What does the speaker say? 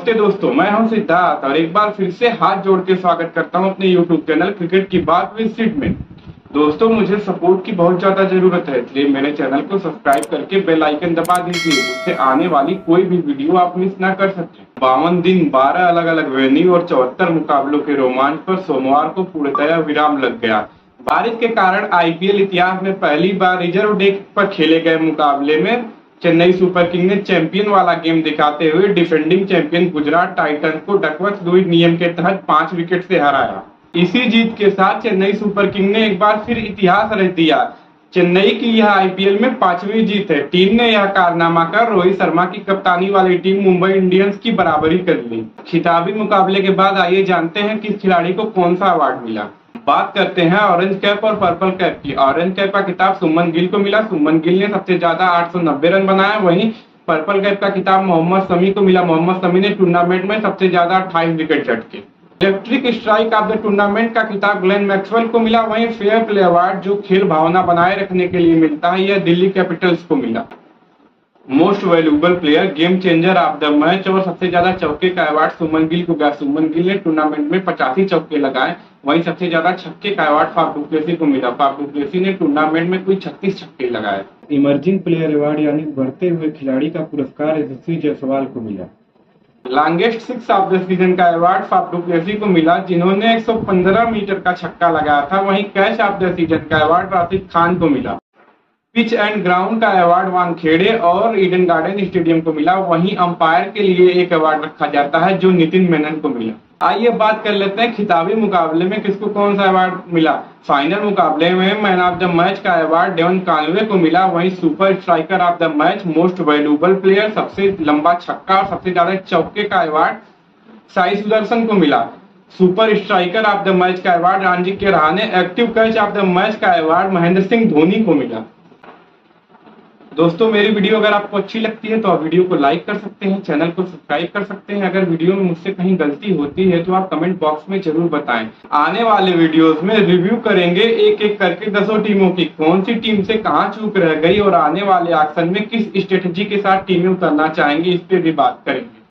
नमस्ते दोस्तों, मैं हूं सिद्धार्थ और एक बार फिर से हाथ जोड़ के स्वागत करता हूं अपने YouTube चैनल क्रिकेट की बात विद सिड में। दोस्तों, मुझे सपोर्ट की बहुत ज्यादा जरूरत है, इसलिए मेरे चैनल को सब्सक्राइब करके बेल आइकन दबा दीजिए, जिससे आने वाली कोई भी वीडियो आप मिस ना कर सकें। 52 दिन 12 अलग अलग वेन्यू और 74 मुकाबलों के रोमांच पर सोमवार को पूर्णतया विराम लग गया। बारिश के कारण IPL इतिहास में पहली बार रिजर्व डे पर खेले गए मुकाबले में चेन्नई सुपर किंग ने चैंपियन वाला गेम दिखाते हुए डिफेंडिंग चैंपियन गुजरात टाइटंस को डकवर्थ-लुईस नियम के तहत 5 विकेट से हराया। इसी जीत के साथ चेन्नई सुपर किंग ने एक बार फिर इतिहास रच दिया। चेन्नई की यह IPL में 5वीं जीत है। टीम ने यह कारनामा कर रोहित शर्मा की कप्तानी वाली टीम मुंबई इंडियंस की बराबरी कर ली। खिताबी मुकाबले के बाद आइए जानते हैं किस खिलाड़ी को कौन सा अवार्ड मिला। बात करते हैं ऑरेंज कैप और पर्पल कैप की। ऑरेंज कैप का खिताब सुमन गिल को मिला। सुमन गिल ने सबसे ज्यादा 890 रन बनाए। वहीं पर्पल कैप का खिताब मोहम्मद शमी को मिला। मोहम्मद शमी ने टूर्नामेंट में सबसे ज्यादा 28 विकेट झटके। Electric strike of the tournament का खिताब ग्लेन मैक्सवेल को मिला। वहीं फेयर प्ले अवार्ड, जो खेल भावना बनाए रखने के लिए मिलता है, यह दिल्ली कैपिटल्स को मिला। Most valuable player, game changer of the match और सबसे ज्यादा चौके का अवार्ड सुमन गिल को गया। सुमन गिल ने टूर्नामेंट में 85 चौके लगाए। वहीं सबसे ज्यादा छक्के का अवार्ड फाफ डु प्लेसी को मिला। फाफ डु प्लेसी ने टूर्नामेंट में कुल 36 छक्के लगाए। इमर्जिंग प्लेयर अवार्ड यानी बढ़ते हुए खिलाड़ी का पुरस्कार यशस्वी जायसवाल को मिला। Longest six of the season का अवार्ड फाफ डु प्लेसी को मिला, जिन्होंने 115 मीटर का छक्का लगाया था। वहीं कैच ऑफ द सीजन का अवार्ड राशिद खान को मिला। पिच एंड ग्राउंड का अवार्ड वानखेड़े और ईडन गार्डन स्टेडियम को मिला। वहीं अंपायर के लिए एक अवार्ड रखा जाता है, जो नितिन मेनन को मिला। आइए बात कर लेते हैं खिताबी मुकाबले में किसको कौन सा अवार्ड मिला। फाइनल मुकाबले में मैन ऑफ द मैच का अवार्ड डेवन कॉनवे को मिला। वहीं super striker of the match, most valuable player, सबसे लंबा छक्का और सबसे ज्यादा चौके का अवार्ड साई सुदर्शन को मिला। Super striker of the match का अवार्ड रणजी के Rahane. Active catch of the match का अवार्ड महेंद्र सिंह धोनी को मिला। दोस्तों, मेरी वीडियो अगर आपको अच्छी लगती है तो आप वीडियो को लाइक कर सकते हैं, चैनल को सब्सक्राइब कर सकते हैं। अगर वीडियो में मुझसे कहीं गलती होती है तो आप कमेंट बॉक्स में जरूर बताएं। आने वाले वीडियोस में रिव्यू करेंगे एक एक करके 10 टीमों की, कौन सी टीम से कहां चूक रह गई और आने वाले एक्शन में किस स्ट्रेटजी के साथ टीमें उतरना चाहेंगी, इस पे भी बात करेंगे।